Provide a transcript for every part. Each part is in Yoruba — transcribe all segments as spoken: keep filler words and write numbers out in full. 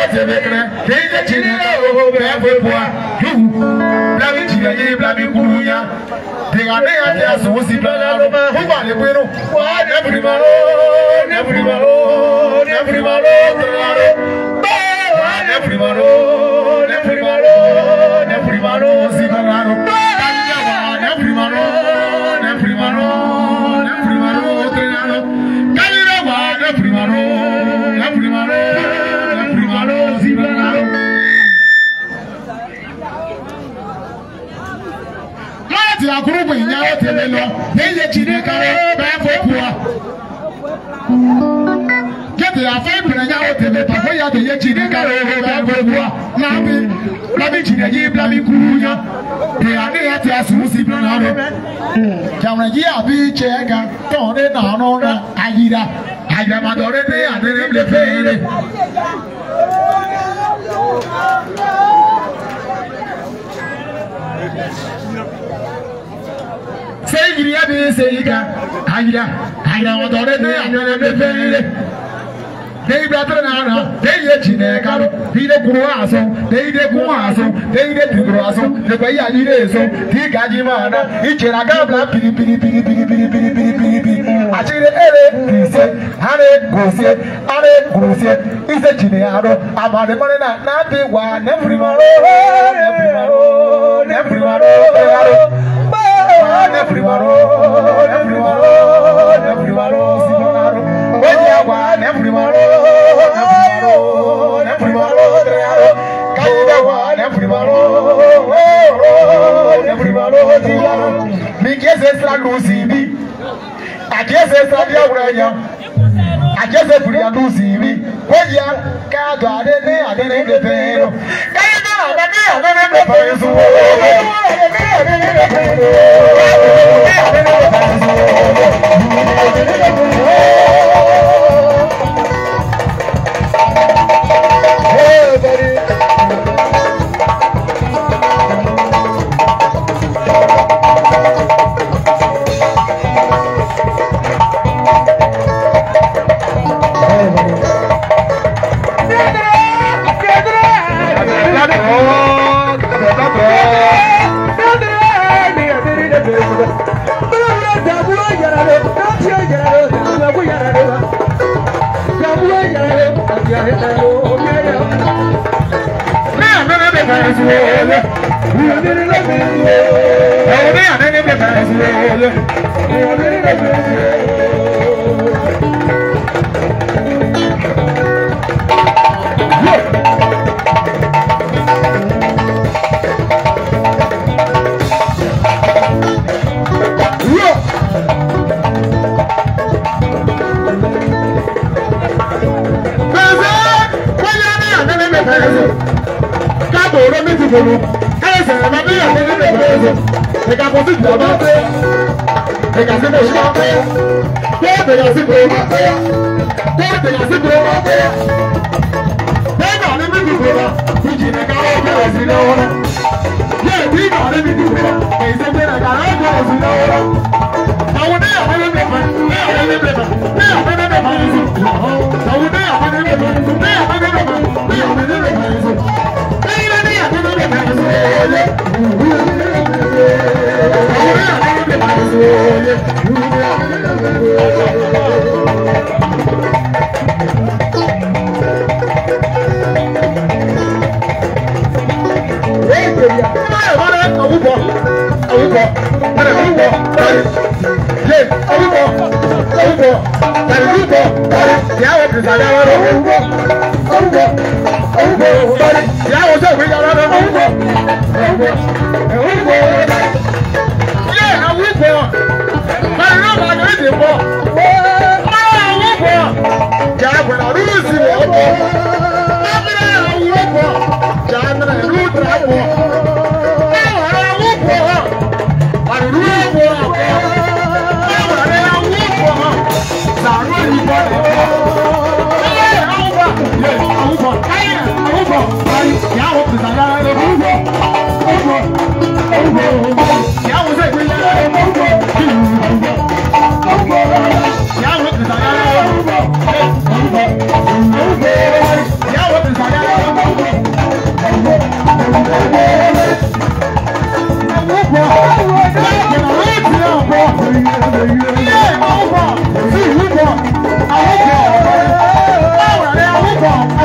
te mekre ke chine o be fo blami chine ye blami kurunya de ga ne ya te so si blala lo ma ho ba le pe no wa ne primaro ne primaro ne primaro traro wa ne primaro ne primaro ne primaro si blala ne primaro ne primaro ne primaro traro kalira wa ne primaro ne primaro ne primaro si blala ti akurubu nyawo tele lo yeye chine kare ba fopua gete afai pena nyawo tele pa ho ya de ye chine kare ba fopua na bi na bi chine yi bla bi kurunya de ade ya ti asu si bla na ro jamra yi abi chega to de na no na ayira ayira ma do re de ade re le fere say you be say you got ayira ayira wa do re de ade re le fere they brother na they ye chine karo they de guru aso they de guru aso they de guru aso de ba ya ni re so ti gaji ma na ichera ga bla piri piri piri piri piri piri piri piri piri achire ere ise hare gose are gose ise chine aro amare mare na na bi wa ne free maro ne free maro ne free maro ne free maro ne free maro ne free maro simaro oya wa ne free maro ne free maro kaida wa ne free maro ne free maro simaro mi kese sra lusi bi akese sra dia wuranya akese furi alusi bi oya ka do ade ne ade ne de pero kaida ade ne ade ne de pero so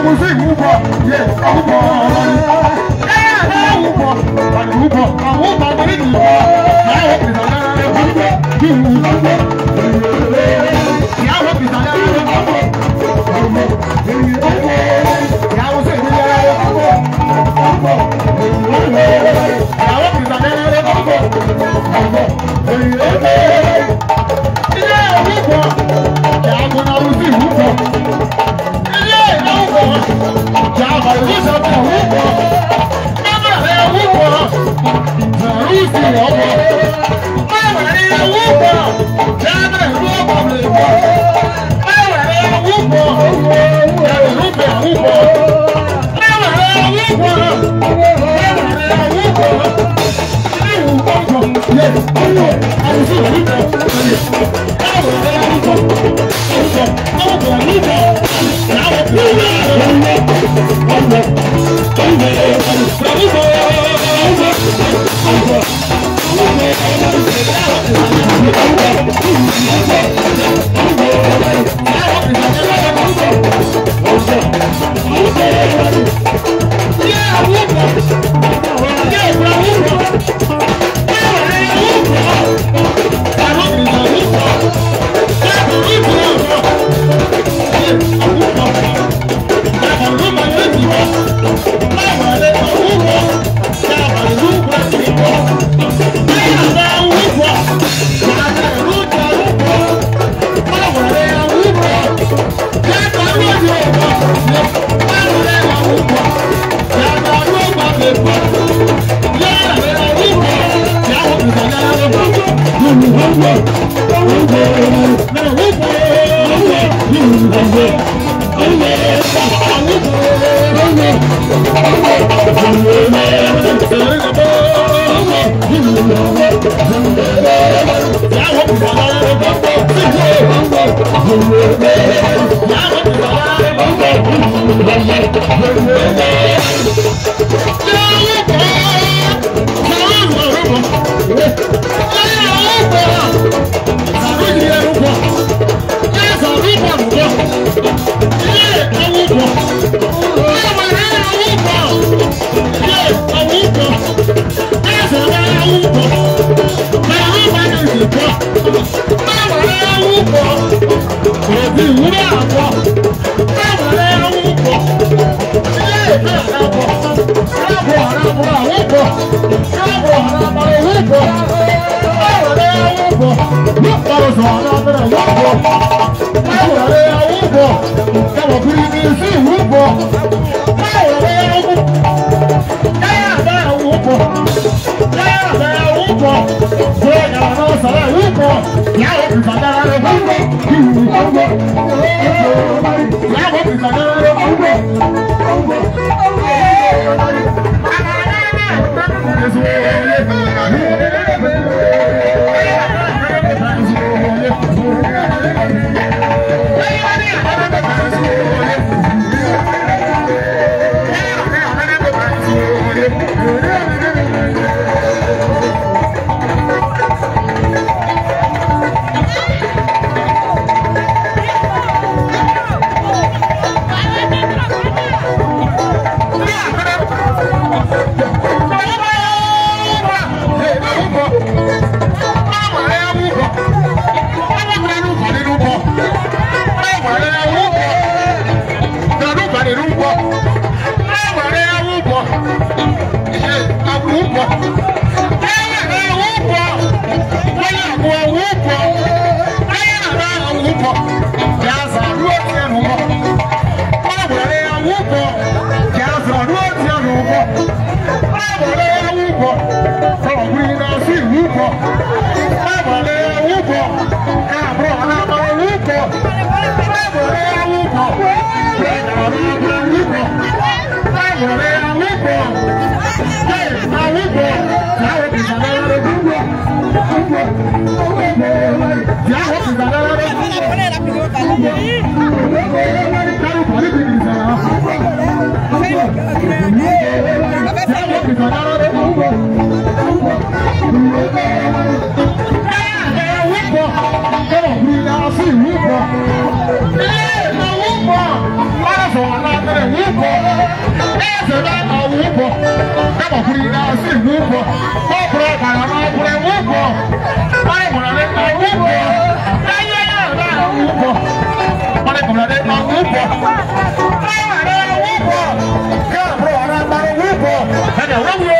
will see who bought, yes, who bought. Yeah, who bought, and who bought, and who bought the little boy. I hope it's a little bit. I hope it's a little bit. I will say, yeah, who bought, I hope it's a little bit. Yeah, who bought, yeah, I'm gonna see who bought. Java is a whoop. Never had a whoop. Zarusi Wobble. Never had a whoop. Java is a whoop. Never had a whoop. Never had a whoop. Never had a whoop. Never had a whoop. Yes, I was a whoop. Never had a whoop. Never had a whoop. sẹ́dá àwọn pọ̀ dábọ̀ fún yìí náà sí ìwú pọ̀ kọ́kùrọ̀ kàrà máa kúrẹ́ wú pọ̀ wọ́n kùnà lé máa wú pọ̀ láyé náà náà wú pọ̀ wọ́n kùnà lé máa wú pọ̀ láyé náà wú pọ̀ kí àbúrò wọn náà máa wú pọ̀ ẹ̀dẹ̀ wọ́n wú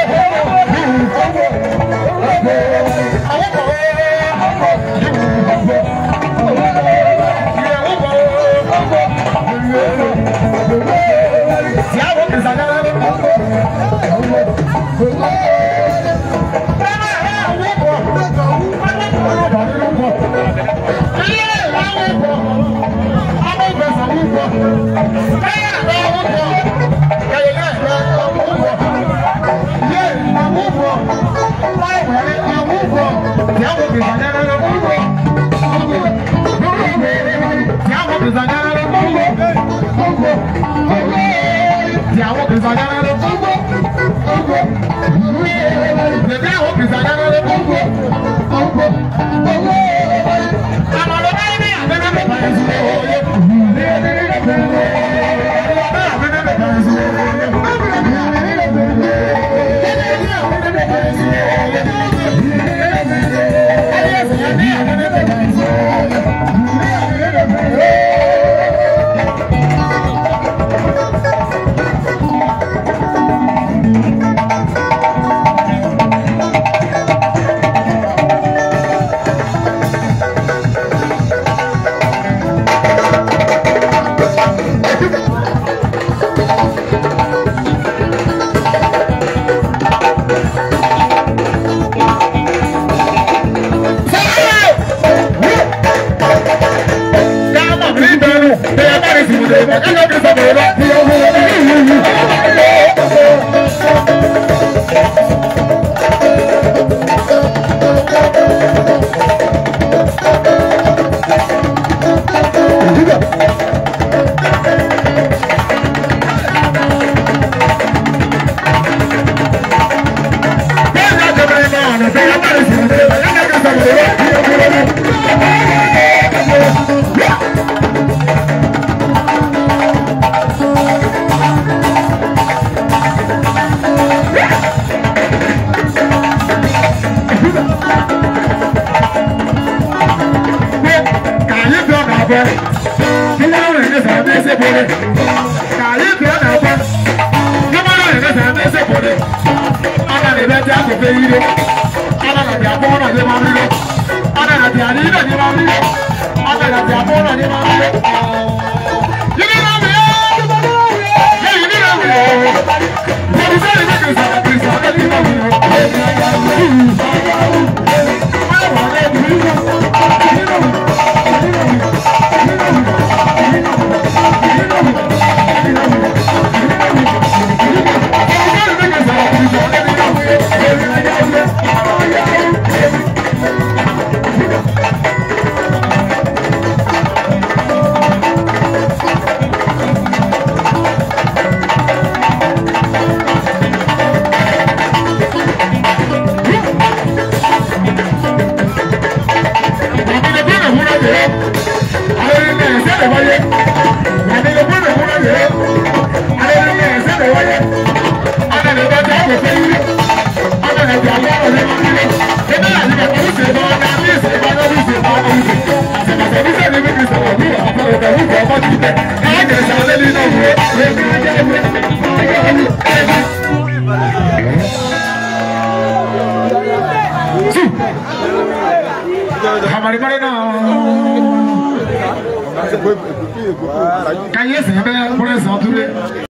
हमारे बड़े ना कहीं से हमें बड़े साधु